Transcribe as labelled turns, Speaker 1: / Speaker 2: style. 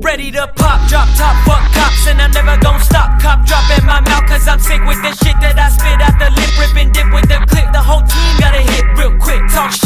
Speaker 1: Ready to pop, drop top, fuck cops, and I'm never gon' stop. Cop drop in my mouth, cause I'm sick with the shit that I spit out the lip. Rip and dip with the clip, the whole team gotta hit real quick. Talk